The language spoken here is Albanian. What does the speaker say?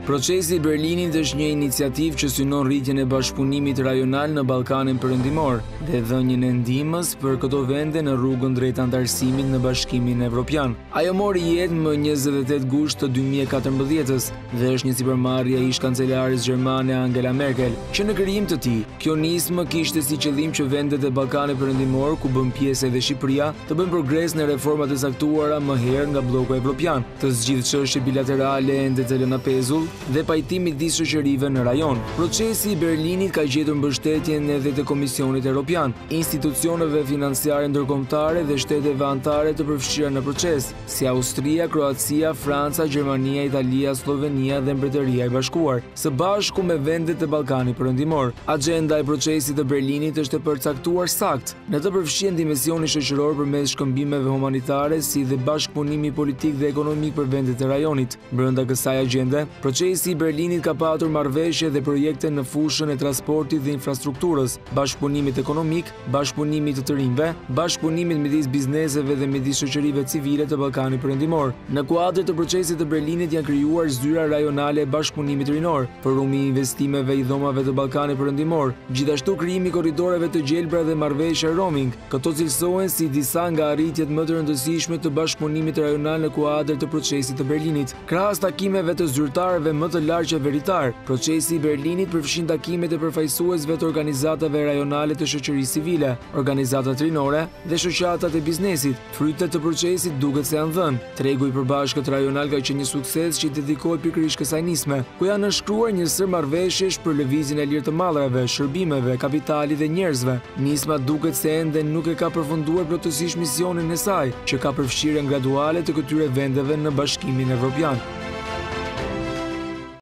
Procesi i Berlinit është një iniciativë që synon rritjen e bashkëpunimit rajonal në Ballkanin Perëndimor dhe dhënien e ndihmës për këto vende në rrugën drejt antarësimit në Bashkimin Evropian. Ajo mori jetë më 28 gusht të 2014 dhe është një sipërmarrje e ish-kancelares gjermane Angela Merkel, që në krijim të tij, kjo nismë kishte si qëllim që vendet e Ballkanit Perëndimor, ku bën pjesë edhe Shqipëria, të bëjnë progres në reformat e saktuara më herë nga bloku evropian, të zgjidhë çështje bilaterale ende të lëna pezull dhe pajtim midis shoqërive në rajon. Procesi i Berlinit ka gjetur mbështetjen edhe të Komisionit Evropian, institucioneve financiare ndërkombëtare dhe shteteve anëtare të përfshira në proces, si Austria, Kroacia, Franca, Gjermania, Italia, Slovenia dhe Mbretëria e Bashkuar, së bashku me vendet e Ballkanit Perëndimor. Agjenda e procesit të Berlinit është e përcaktuar saktë, në të përfshihen dimensioni shoqëror përmes shkëmbimeve humanitare, si dhe bashkëpunimi politik dhe ekonomik për vendet e rajonit. Brenda kësaj agjende, procesi i Berlinit ka patur marrëveshje dhe projekte në fushën e transportit dhe infrastrukturës, bashkëpunimit ekonomik, bashkëpunimit të rinjve, bashkëpunimit midis bizneseve dhe midis shoqërive civile të Ballkanit Perëndimor. Në kuadër të procesit të Berlinit janë krijuar zyra rajonale e bashkëpunimit rinor, forumi i investimeve i dhomave të Ballkanit Perëndimor, gjithashtu krijimi i korridoreve të gjelbra dhe marrëveshje roaming. Këto cilësohen si disa nga arritjet më të rëndësishme të bashkëpunimit rajonal në kuadër të procesit të Berlinit. Krahas takimeve të zyrtarëve më të lartë qeveritar, procesi i Berlinit përfshin takimet e përfaqësuesve të organizatave rajonale të shoqërisë civile, organizatat rinore dhe shoqatat e biznesit. Frytet të procesit duket se janë dhënë. Tregu i përbashkët rajonal ka qenë një sukses që i dedikohet pikërisht kësaj nisme, ku janë nënshkruar një sër marrëveshjesh për lëvizjen e lirë të mallrave, shërbimeve, kapitalit dhe njerëzve. Nisma duket se ende nuk e ka përfunduar plotësisht misionin e saj, që ka përfshirjen graduale të këtyre vendeve në Bashkimin Evropian.